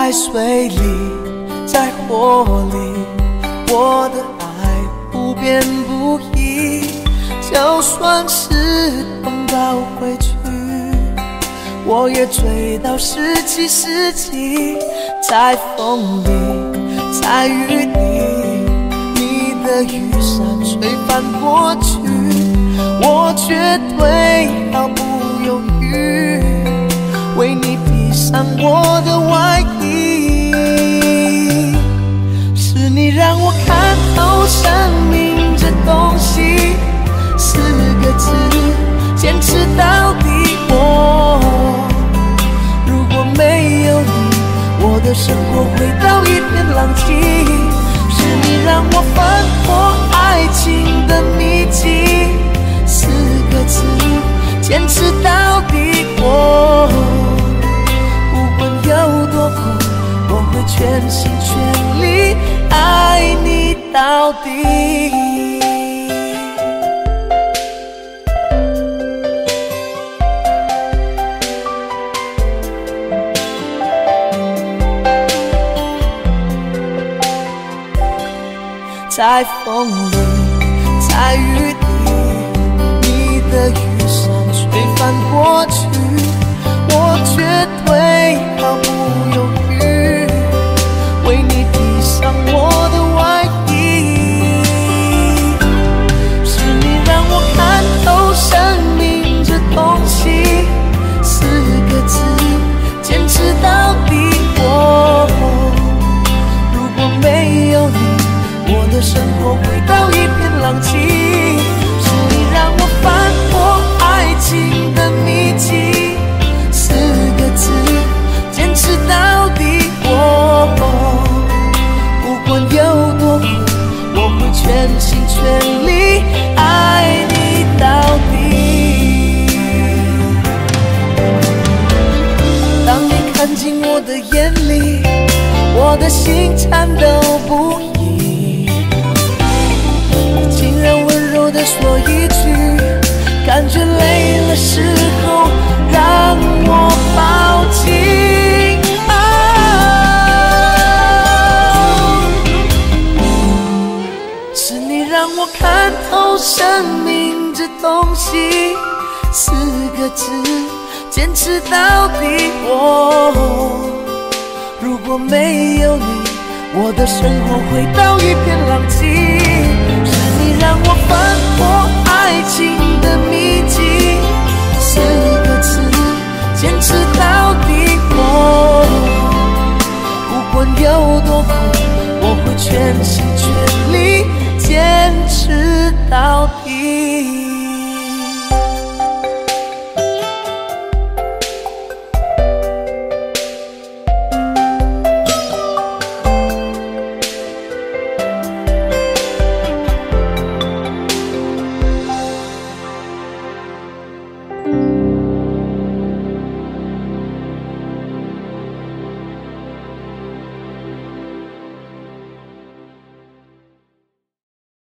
在水里，在火里，我的爱不变不移。就算是碰到回去，我也追到十七世纪。在风里，在雨里，你的雨伞吹翻过去，我绝对毫不犹豫为你披上我的外衣。是你让我看透生命这东西，四个字，坚持到底。如果没有你，我的生活回到一片狼藉。是你让我翻破爱情的秘籍，四个字，坚持到底。不管有多苦，我会全心全力爱你到底。在风里，在雨里，你的雨伞吹翻过去，我绝对毫不犹豫为你披上我的外衣。是你让我看透生命这东西，四个字，坚持到底。如果没有你，我的生活回到一片狼藉。是你让我翻破爱情的秘籍，四个字，坚持到底。不管有多苦，我会全心全力爱你到底。当你看进我的眼里，我的心颤抖不已，竟然温柔地说一句，感觉累了时候让我抱紧。是你让我看透生命这东西，四个字，坚持到底。如果没有你，我的生活回到一片狼藉。是你让我翻破爱情的秘籍，四个字，坚持到